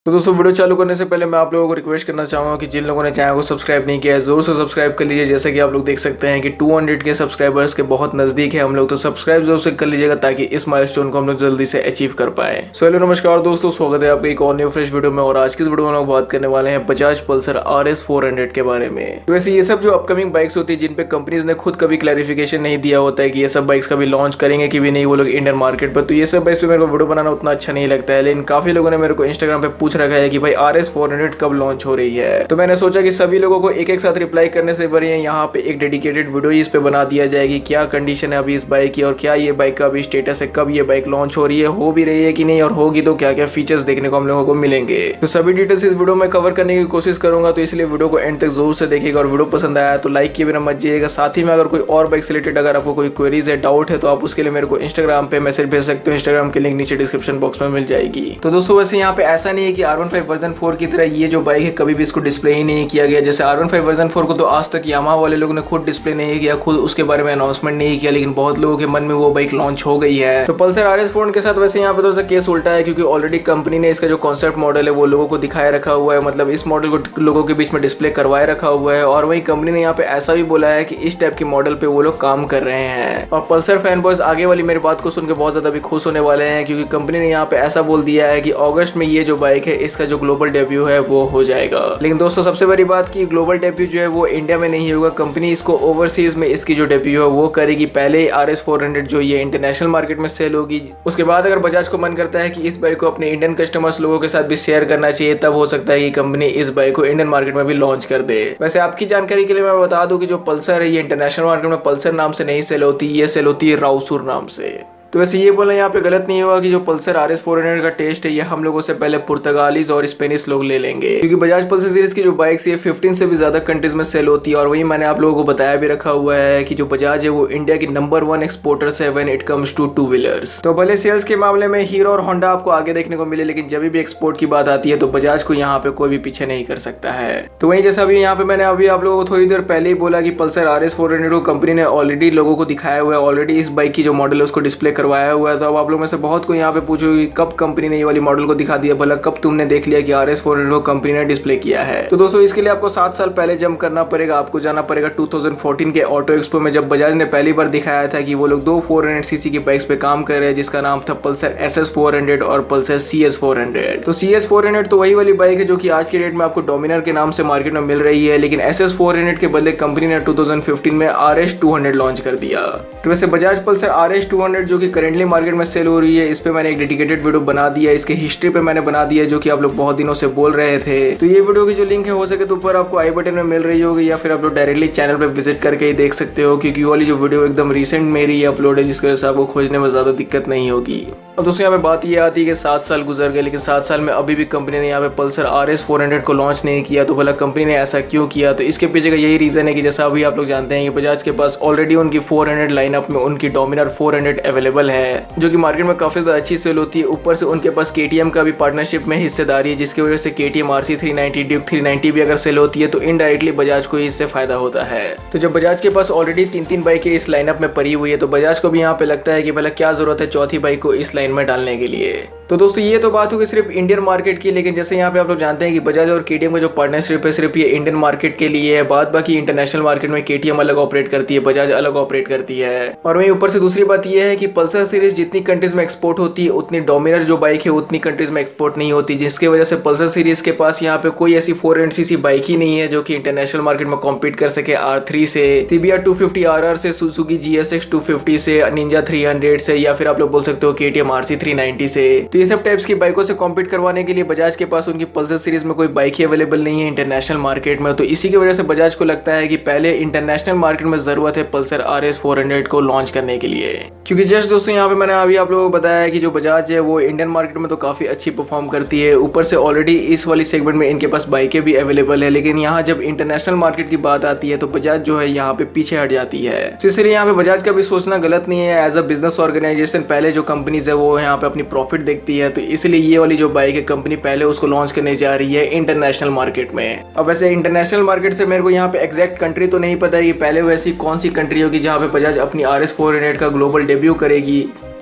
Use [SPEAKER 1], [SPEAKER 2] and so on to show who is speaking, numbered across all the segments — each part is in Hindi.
[SPEAKER 1] तो दोस्तों वीडियो चालू करने से पहले मैं आप लोगों को रिक्वेस्ट करना चाहूँगा कि जिन लोगों ने चैनल को सब्सक्राइब नहीं किया है जोर से सब्सक्राइब कर लीजिए। जैसे कि आप लोग देख सकते हैं कि 200 के सब्सक्राइबर्स के बहुत नजदीक है हम लोग, तो सब्सक्राइब जोर से कर लीजिएगा ताकि इस माइलस्टोन को हम लोग जल्दी से अचीव कर पाए। सो हेलो नमस्कार दोस्तों, स्वागत है आपके एक और न्यू फ्रेश वीडियो में। और आज की इस वीडियो में हम लोग बात करने वाले हैं बजाज पल्सर RS 400 के बारे में। तो वैसे ये सब जो अपकमिंग बाइक्स होती है जिन पे कंपनीज ने खुद कभी क्लैरिफिकेशन नहीं दिया होता है कि ये सब बाइक्स कभी लॉन्च करेंगे कि भी नहीं वो लोग इंडियन मार्केट पर, तो ये सब बाइक्स पे मेरे को वीडियो बनाना उतना अच्छा नहीं लगता है। लेकिन काफी लोगों ने मेरे को इंस्टाग्राम पे पूछ रखा है कि भाई RS 400 कब लॉन्च हो रही है। तो मैंने सोचा कि सभी लोगों को एक एक साथ रिप्लाई करने से बढ़िया यहाँ पे एक डेडिकेटेड वीडियो इस पे बना दिया जाएगी। क्या कंडीशन है अभी इस बाइक की और क्या ये बाइक का अभी स्टेटस है, कब ये बाइक लॉन्च हो रही है, हो भी रही है कि नहीं, और होगी तो क्या क्या फीचर्स देखने को हम लोगों को मिलेंगे। तो सभी डिटेल्स इस वीडियो में कवर करने की कोशिश करूंगा, तो इसलिए वीडियो को एंड तक जरूर से देखिएगा। और वीडियो पसंद आया तो लाइक किए बिना मत जाइएगा। साथ ही में अगर कोई और बाइक से रिलेटेड अगर आपको कोई क्वेरीज है, डाउट है, तो आप उसके लिए मेरे को इंस्टाग्राम पे मैसेज भेज सकते हो। इंस्टाग्राम की लिंक नीचे डिस्क्रिप्शन बॉक्स में मिल जाएगी। तो दोस्तों वैसे यहाँ पे ऐसा नहीं है कि R15 वर्जन 4 की तरह ये जो बाइक है कभी भी इसको डिस्प्ले ही नहीं किया गया। जैसे R15 वर्जन 4 को तो आज तक यामाहा वाले लोगों ने खुद डिस्प्ले नहीं किया, खुद उसके बारे में अनाउंसमेंट नहीं किया, लेकिन बहुत लोगों के मन में वो बाइक लॉन्च हो गई है। तो पल्सर RS 400 के साथ वैसे यहाँ पे तो केस उल्टा है, क्योंकि ऑलरेडी कंपनी ने इसका जो कॉन्सेप्ट मॉडल है वो लोगों को दिखाए रखा हुआ है, मतलब इस मॉडल को लोगों के बीच में डिस्प्ले करवाए रखा हुआ है। और वही कंपनी ने यहाँ पे ऐसा भी बोला है कि इस टाइप के मॉडल पे वो लोग काम कर रहे हैं। और पल्सर फैन बॉयज आगे वाली मेरी बात को सुनकर बहुत ज्यादा भी खुश होने वाले हैं, क्योंकि कंपनी ने यहाँ पे ऐसा बोल दिया है कि अगस्त में ये जो बाइक है इसका जो ग्लोबल डेब्यू है वो हो जाएगा। लेकिन दोस्तों सबसे बड़ी बात की ग्लोबल डेब्यू जो है वो इंडिया में नहीं होगा, कंपनी इसको ओवरसीज में इसकी जो डेब्यू है वो करेगी। पहले RS 400 जो ये इंटरनेशनल मार्केट में सेल होगी, उसके बाद अगर बजाज को मन करता है कि इस बाइक को अपने इंडियन कस्टमर्स लोगों के साथ भी शेयर करना चाहिए, तब हो सकता है कि कंपनी इस बाइक को इंडियन मार्केट में भी लॉन्च कर दे। वैसे आपकी जानकारी के लिए मैं बता दूं कि जो पल्सर है ये इंटरनेशनल मार्केट में पल्सर नाम से नहीं सेल होती, ये सेल होती है राउसुर नाम से। तो वैसे ये बोलना यहाँ पे गलत नहीं होगा कि जो पल्सर RS 400 का टेस्ट है ये हम लोगों से पहले पुर्तगालीज और स्पेनिश लोग ले लेंगे, क्योंकि बजाज पल्सर सीरीज की जो बाइक्स है 15 से भी ज्यादा कंट्रीज में सेल होती है। और वही मैंने आप लोगों को बताया भी रखा हुआ है कि जो बजाज है वो इंडिया की नंबर 1 एक्सपोर्टर्स है when it comes to two wheelers. तो भले सेल्स के मामले में हीरो और होंडा आपको आगे देखने को मिले, लेकिन जब भी एक्सपोर्ट की बात आती है तो बजाज को यहाँ पे कोई भी पीछे नहीं कर सकता है। तो वही जैसा अभी यहाँ पे मैंने अभी आप लोगों को थोड़ी देर पहले ही बोला कि पल्सर RS 400 को कंपनी ने ऑलरेडी लोगों को दिखाया हुआ है, ऑलरेडी इस बाइक की जो मॉडल है उसको डिस्प्ले करवाया हुआ है। तो आप लोग में से बहुत को यहाँ पे पूछो कि कब कंपनी ने ये वाली मॉडल को दिखा दिया, भला कब तुमने देख लिया कि RS 400 को कंपनी ने डिस्प्ले किया है। तो दोस्तों इसके लिए आपको 7 साल पहले जंप करना पड़ेगा, आपको जाना पड़ेगा 2014 के ऑटो एक्सपो में, जब बजाज ने पहली बार दिखाया था कि वो लोग 2 400cc की बाइक्स पे काम कर रहे हैं, जिसका नाम था पल्सर SS 400 और पल्सर CS 400। तो CS 400 तो वही वाली बाइक है जो कि आज के डेट में आपको डोमिनर के नाम से मार्केट में मिल रही है, लेकिन SS 400 के बदले कंपनी ने 2015 में RS 200 लॉन्च कर दिया। तो वैसे बजाज पल्सर RS 200 जो कि करेंटली मार्केट में सेल हो रही है, इस पे मैंने एक डेडिकेटेड वीडियो बना दिया, इसके हिस्ट्री पे मैंने बना दिया जो कि आप लोग बहुत दिनों से बोल रहे थे। तो ये वीडियो की जो लिंक है हो सके तो ऊपर आपको आई बटन में मिल रही होगी, या फिर आप लोग डायरेक्टली चैनल पे विजिट करके ही देख सकते हो, क्योंकि वाली जो वीडियो एकदम रिसेंट मेरी अपलोड है, जिसकी वजह से आपको खोजने में ज्यादा दिक्कत नहीं होगी। अब दोस्तों यहाँ पे बात ये आती है कि 7 साल गुजर गए, लेकिन 7 साल में अभी भी कंपनी ने यहाँ पे पल्सर RS 400 को लॉन्च नहीं किया। तो भला कंपनी ने ऐसा क्यों किया? तो इसके पीछे का यही रीजन है कि जैसा अभी आप लोग जानते हैं कि बजाज के पास ऑलरेडी उनकी 400 लाइनअप में उनकी डोमिनर 400 अवेलेबल है, जो कि मार्केट में काफी ज्यादा अच्छी सेल होती है। ऊपर से उनके पास KTM का भी पार्टनरशिप में हिस्सेदारी है, जिसकी वजह से KTM RC 390 ड्यूक 390 भी अगर सेल होती है तो इनडायरेक्टली बजाज को इससे फायदा होता है। तो जब बजाज के पास ऑलरेडी 3 बाइकें इस लाइनअप में पड़ी हुई है, तो बजाज को भी यहाँ पे लगता है कि भला क्या जरूरत है चौथी बाइक को इस लाइन में डालने के लिए। तो दोस्तों ये तो बात होगी सिर्फ इंडियन मार्केट की, लेकिन जैसे यहाँ पे आप लोग जानते हैं कि बजाज और KTM का जो पार्टनरशिप है सिर्फ ये इंडियन मार्केट के लिए है। बाद बाकी इंटरनेशनल मार्केट में KTM अलग ऑपरेट करती है, बजाज अलग ऑपरेट करती है। और वहीं ऊपर से दूसरी बात यह है कि पल्सर सीरीज जितनी कंट्रीज में एक्सपोर्ट होती है उतनी डोमिनर जो बाइक है उतनी कंट्रीज में एक्सपोर्ट नहीं होती, जिसकी वजह से पल्सर सीरीज के पास यहाँ पे कोई ऐसी 400cc बाइक ही नहीं है जो कि इंटरनेशनल मार्केट में कॉम्पीट कर सके R3 से, CBR 250 RR से, सुजुकी GSX 250 से, निंजा 300 से, या फिर आप लोग बोल सकते हो KTM RC 390 से। तो ये सब टाइप्स की बाइकों से कॉम्पीट करवाने के लिए बजाज के पास उनकी पल्सर सीरीज में कोई बाइक ही अवेलेबल नहीं है इंटरनेशनल मार्केट में। तो इसी की वजह से बजाज को लगता है कि पहले इंटरनेशनल मार्केट में जरूरत है पल्सर RS 400 को लॉन्च करने के लिए। क्योंकि जस्ट दोस्तों यहाँ पे मैंने अभी आप लोगों को बताया कि जो बजाज है वो इंडियन मार्केट में तो काफी अच्छी परफॉर्म करती है, ऊपर से ऑलरेडी इस वाली सेगमेंट में इनके पास बाइकें भी अवेलेबल है, लेकिन यहाँ जब इंटरनेशनल मार्केट की बात आती है तो बजाज जो है यहाँ पे पीछे हट जाती है। तो इसलिए यहाँ पे बजाज का भी सोचना गलत नहीं है। एज अ बिजनेस ऑर्गेनाइजेशन पहले जो कंपनीज है वो यहाँ पे अपनी प्रॉफिट देखती है, तो इसलिए ये वाली जो बाइक है कंपनी पहले उसको लॉन्च करने जा रही है इंटरनेशनल मार्केट में। अब वैसे इंटरनेशनल मार्केट से मेरे को यहाँ पे एग्जैक्ट कंट्री तो नहीं पता है कि पहले वैसी कौन सी कंट्री होगी जहाँ पे बजाज अपनी RS 400 का ग्लोबल डेब्यू करेगी,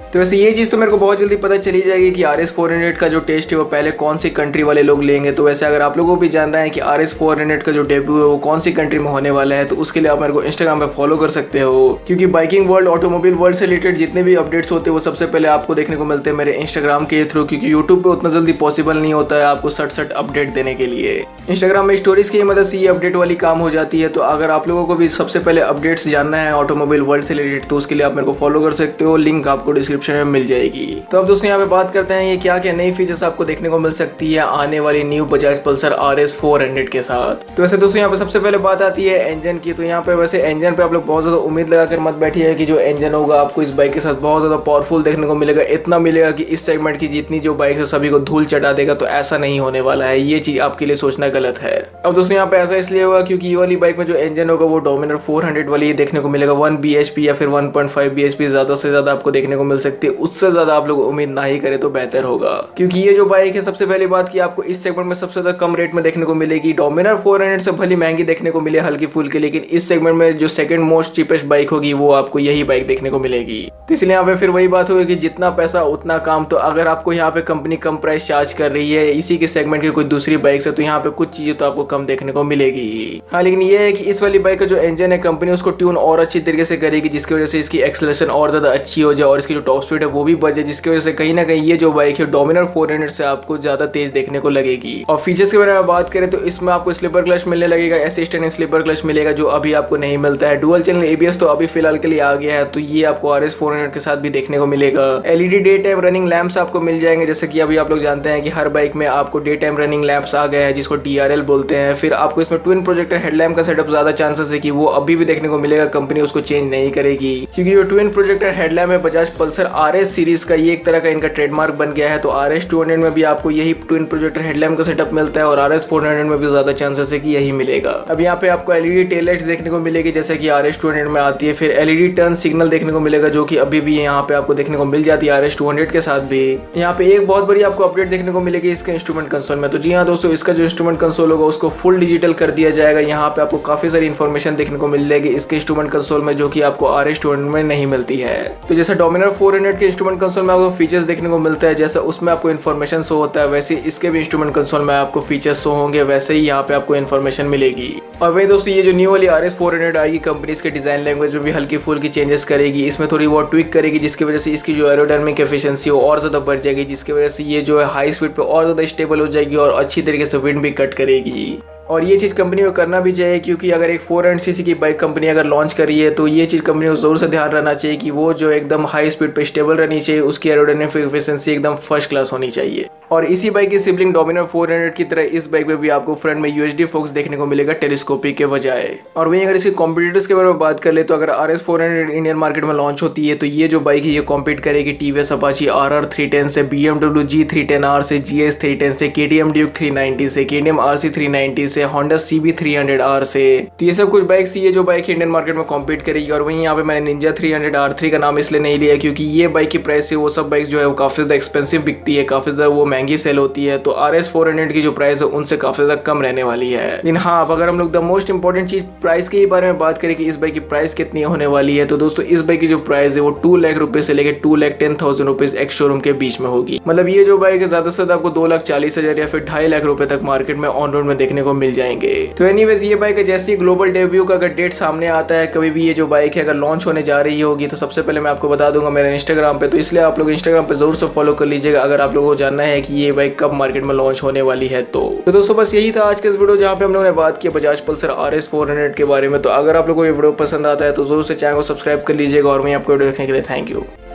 [SPEAKER 1] तो वैसे ये चीज़ तो मेरे को बहुत जल्दी पता चली जाएगी कि RS400 का जो टेस्ट है वो पहले कौन सी कंट्री वाले लोग लेंगे। तो वैसे अगर आप लोगों को भी जानना है कि RS400 का जो डेब्यू है वो कौन सी कंट्री में होने वाला है, तो उसके लिए आप मेरे को इंस्टाग्राम पे फॉलो कर सकते हो, क्योंकि बाइकिंग वर्ल्ड, ऑटोमोबाइल वर्ल्ड से रिलेटेड जितने भी अपडेट्स होते हैं वो सबसे पहले आपको देखने को मिलते हैं मेरे इंस्टाग्राम के थ्रू, क्योंकि यूट्यूब पे उतना जल्दी पॉसिबल नहीं होता है आपको सट अपडेट देने के लिए। इंस्टाग्राम में स्टोरीज की मदद से ये अपडेट वाली काम हो जाती है। तो अगर आप लोगों को भी सबसे पहले अपडेट्स जानना है ऑटोमोबाइल वर्ल्ड से रिलेटेड, तो उसके लिए आप मेरे को फॉलो कर सकते हो, लिंक आपको डिस्क्रिप्शन में मिल जाएगी। तो अब दोस्तों यहाँ पे बात करते हैं ये क्या क्या नई फीचर्स आपको देखने को मिल सकती है आने वाली न्यू बजाज पल्सर RS400 के साथ। तो वैसे दोस्तों यहाँ पे सबसे पहले बात आती है इंजन की। तो यहाँ पे वैसे इंजन पे आप लोग बहुत ज्यादा उम्मीद लगाकर मत बैठिए कि जो इंजन होगा आपको इस बाइक के साथ बहुत ज्यादा पावरफुल देखने को मिलेगा, इतना मिलेगा कि इस सेगमेंट की जितनी जो बाइक है सभी को धूल चटा देगा। तो ऐसा नहीं होने वाला है, ये चीज आपके लिए सोचना गलत है। अब दोस्तों यहाँ पे ऐसा इसलिए होगा क्योंकि ये वाली बाइक में जो इंजन होगा वो डोमिनर 400 वाली देखने को मिलेगा। 1 bhp या फिर 1.5 bhp ज्यादा से ज्यादा आपको देखने को मिल सकती है। उससे ज्यादा आप लोग उम्मीद ना ही करें तो बेहतर होगा, क्योंकि ये जो बाइक है सबसे पहली बात की आपको इस सेगमेंट में सबसे ज्यादा कम रेट में देखने को मिलेगी। डोमिनर 400 से भली महंगी देखने को मिले हल्की फुल के, लेकिन इस सेगमेंट में जो सेकंड मोस्ट चीपेस्ट बाइक होगी वो आपको यही बाइक देखने को मिलेगी। तो इसलिए यहाँ पे फिर वही बात होगी कि जितना पैसा उतना काम। तो अगर आपको यहाँ पे कंपनी कम प्राइस चार्ज कर रही है इसी के सेगमेंट की कोई दूसरी बाइक से, तो यहाँ पे कुछ चीजें तो आपको कम देखने को मिलेगी। हाँ, लेकिन ये है कि इस वाली बाइक का जो इंजन है कंपनी उसको ट्यून और अच्छी तरीके से करेगी, जिसकी वजह से इसकी एक्सेलरेशन और ज्यादा अच्छी हो जाए और इसकी जो टॉप स्पीड है वो भी बढ़ जाए, जिसकी वजह से कहीं ना कहीं ये जो बाइक है डोमिनर 400 से आपको ज्यादा तेज देखने को लगेगी। और फीचर्स के बारे में बात करें तो इसमें आपको स्लीपर क्लच मिलने लगेगा, असिस्टेंट स्लीपर क्लच मिलेगा जो अभी आपको नहीं मिलता है। डुअल चैनल ABS तो अभी फिलहाल के लिए आ गया है, तो ये आपको RS400 के साथ भी देखने को मिलेगा। LED day time running lamps आपको मिल जाएंगे, जैसे कि अभी आप लोग जानते हैं कि हर बाइक में आपको डे टाइम रनिंग लैंप्स आ गए हैं जिसको DRL बोलते हैं। फिर आपको इसमें ट्विन प्रोजेक्टर हेडलैम्प का सेटअप ज्यादा चांसेस है कि वो अभी भी देखने को मिलेगा, कंपनी उसको चेंज नहीं करेगी, क्योंकि जो ट्विन प्रोजेक्टर हेडलैम्प है बजाज पल्सर RS सीरीज का ये एक तरह का इनका ट्रेडमार्क बन गया है। तो RS200 में भी आपको यही ट्विन प्रोजेक्टर हेडलैम्प का सेटअप मिलता है और RS400 में भी ज्यादा चांसेस है कि यही मिलेगा। अब यहाँ पे आपको LED टेल लाइट्स देखने को मिलेगी जैसे कि RS200 में आती है। फिर LED टर्न सिग्नल देखने को मिलेगा जो कि अभी भी यहाँ पे आपको देखने को मिल जाती है RS200 के साथ भी। यहाँ पे एक बहुत बड़ी आपको अपडेट देखने को मिलेगी इसके इंस्ट्रूमेंट कंसोल में। तो जी हाँ दोस्तों, इसका जो इंस्ट्रूमेंट कंसोल होगा उसको फुल डिजिटल कर दिया जाएगा। यहाँ पे आपको काफी सारी इन्फॉर्मेशन देखने को मिल जाएगी इसके इंस्ट्रूमेंट कंसोल में, जो कि आपको RS200 में नहीं मिलती है। तो जैसा डोमिनर 400 के इंस्ट्रूमेंट कंसोल में आपको फीचर्स देखने को मिलता है, जैसा उसमें आपको इन्फॉर्मेशन शो होता है, वैसे इसके भी इंस्ट्रूमेंट कंसोल में आपको फीचर्स शो होंगे, वैसे ही यहाँ पे आपको इन्फॉर्मेशन मिलेगी। और वही दोस्तों, ये जो न्यू वाली RS400 आएगी कंपनी इसके डिजाइन लैंग्वेज में भी हल्की फुल्की चेंजेस करेगी, इसमें थोड़ी बहुत ट्विक करेगी, जिसकी वजह से इसकी जो एरोडायनामिक एफिशिएंसी वो और ज्यादा बढ़ जाएगी, जिसकी वजह से ये जो है हाई स्पीड पे और ज्यादा स्टेबल हो जाएगी और अच्छी तरीके से विंड भी कट करेगी। और ये चीज़ कंपनी को करना भी चाहिए, क्योंकि अगर एक 400cc की बाइक कंपनी अगर लॉन्च करी है तो ये चीज़ कंपनी को जरूर से ध्यान रखना चाहिए कि वो जो एकदम हाई स्पीड पे स्टेबल रहनी चाहिए, उसकी एरोडायनामिक एफिशिएंसी एकदम फर्स्ट क्लास होनी चाहिए। और इसी बाइक की सिबलिंग डोमिनर 400 की तरह इस बाइक में भी आपको फ्रंट में UHD फोक्स देखने को मिलेगा टेलीस्कोपिक के बजाय। और वहीं अगर इसके कॉम्पिटिटर्स के बारे में बात कर ले तो अगर RS400 इंडियन मार्केट में लॉन्च होती है तो ये जो बाइक है ये कॉम्पीट करेगी TVS Apache RR 310 से, BMW G310R से, GS 310 से, KTM Duke 390 से, KTM RC 390 से, Honda CB 300R से। तो ये सब कुछ बाइक्स ये जो बाइक इंडियन मार्केट में कॉम्पीट करेगी। और वहीं यहाँ पे मैंने Ninja 300R3 का नाम इसलिए नहीं लिया क्योंकि ये बाइक की प्राइस से वो सब बाइक जो है वो काफी ज्यादा एक्सपेंसिव बिकती है, काफी ज्यादा वो महंगी सेल होती है। तो RS400 की जो प्राइस है उनसे काफी ज्यादा कम रहने वाली है। लेकिन हाँ, अब अगर हम लोग द मोस्ट इंपॉर्टेंट चीज प्राइस के बारे में बात करें कि इस बाइक की प्राइस कितनी होने वाली है, तो दोस्तों इस बाइक की जो प्राइस है वो 2 लाख रुपए से लेकर 2,10,000 रुपीज एक्स शोरूम के बीच में होगी। मतलब ये जो बाइक है ज्यादा से ज्यादा आपको 2,40,000 या फिर 2.5 लाख रुपए तक मार्केट में ऑन रोड में देखने को मिल जाएंगे। तो एनीवेज ये बाइक है जैसी ग्लोबल डेब्यू का अगर डेट सामने आता है, कभी भी ये जो बाइक है अगर लॉन्च होने जा रही होगी तो सबसे पहले मैं आपको बता दूंगा मेरे इंस्टाग्राम पे। तो इसलिए आप लोग इंस्टाग्राम पे जरूर से फॉलो कर लीजिएगा अगर आप लोगों को जानना है कि ये बाइक कब मार्केट में लॉन्च होने वाली है। तो दोस्तों बस यही था आज के इस वीडियो जहाँ पे हम लोगों ने बात की बजाज पल्सर RS400 के बारे में। तो अगर आप लोगों को ये वीडियो पसंद आता है तो जरूर से चैनल को सब्सक्राइब कर लीजिएगा और मैं आपको वीडियो देखने के लिए थैंक यू।